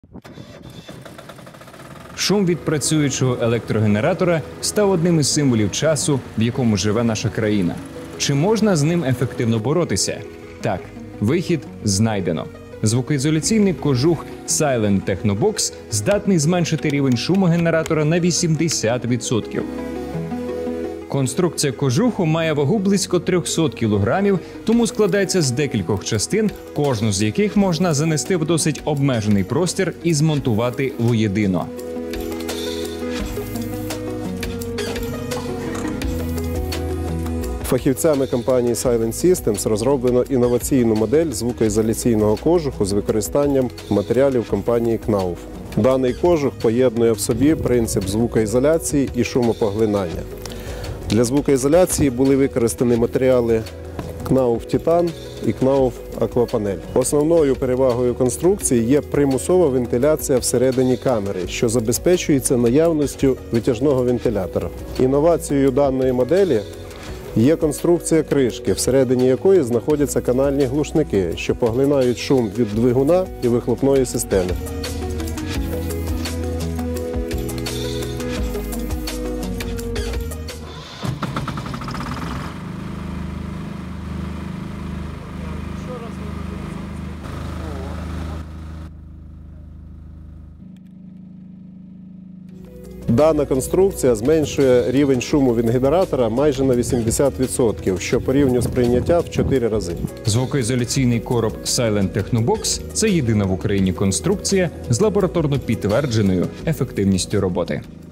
Шум від працюючого електрогенератора став одним із символів часу, в якому живе наша країна. Чи можна з ним ефективно боротися? Так, вихід знайдено. Звукоізоляційний кожух Silent Technobox здатний зменшити рівень шуму генератора на 80%. Конструкція кожуху має вагу близько 300 кг, тому складається з декількох частин, кожну з яких можна занести в досить обмежений простір і змонтувати воєдино. Фахівцями компанії Silent Systems розроблено інноваційну модель звукоізоляційного кожуху з використанням матеріалів компанії Knauf. Даний кожух поєднує в собі принцип звукоізоляції і шумопоглинання. Для звукоізоляції були використані матеріали Knauf Titan і Knauf Aquapanel. Основною перевагою конструкції є примусова вентиляція всередині камери, що забезпечується наявністю витяжного вентилятора. Інновацією даної моделі є конструкція кришки, всередині якої знаходяться канальні глушники, що поглинають шум від двигуна і вихлопної системи. Дана конструкція зменшує рівень шуму від генератора майже на 80%, що порівнює сприйняття в 4 рази. Звукоізоляційний короб Silent Technobox – це єдина в Україні конструкція з лабораторно підтвердженою ефективністю роботи.